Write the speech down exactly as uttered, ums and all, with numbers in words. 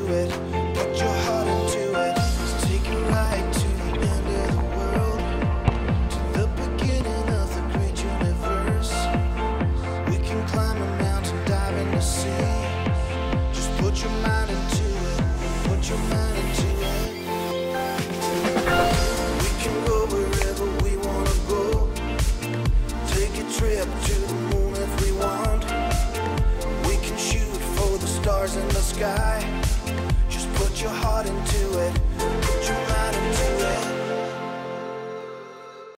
it. Put your heart into it. Let's take it right to the end of the world, to the beginning of the great universe. We can climb a mountain, dive in the sea. Just put your mind into it. Put your mind into it. We can go wherever we wanna go. Take a trip to the moon if we want. We can shoot for the stars in the sky. Just put your heart into it.